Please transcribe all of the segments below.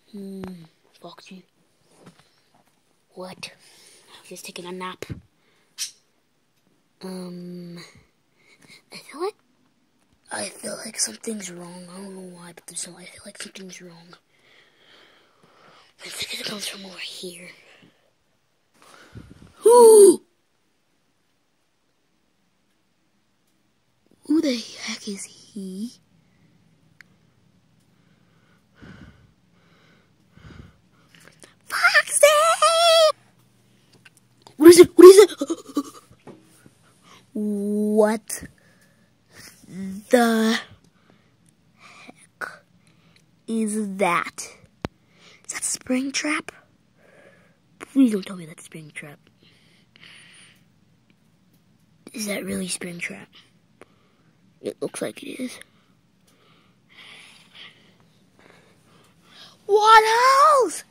Foxy. What? He's just taking a nap. I feel like something's wrong. I don't know why, but I feel like something's wrong. I think it comes from over here. Who the heck is he? Foxy! What is it? What is it? What the heck is that? Is that Springtrap? Please don't tell me that's Springtrap. Is that really Springtrap? It looks like it is. What else?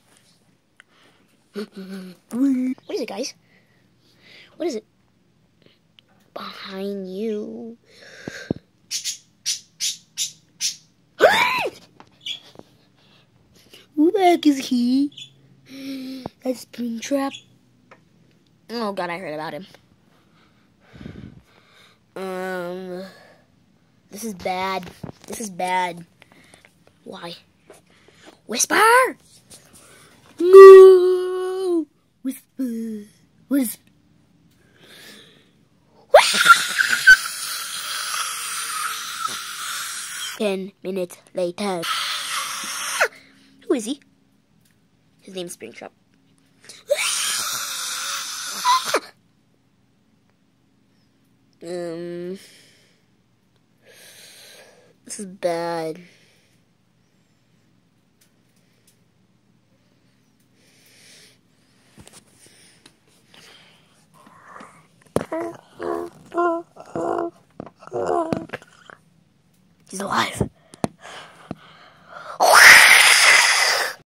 What is it, guys? What is it? Behind you. Who the heck is he? That's Springtrap. Oh god, I heard about him. This is bad. This is bad. Why? Whisper! No! Whisper. Whisper. 10 minutes later. Who is he? His name's Springtrap. This is bad. He's alive.